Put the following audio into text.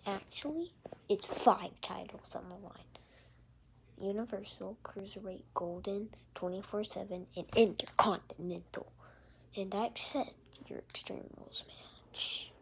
Actually, it's 5 titles on the line. Universal, Cruiserweight, Golden, 24/7, and Intercontinental. And I accept your Extreme Rules match.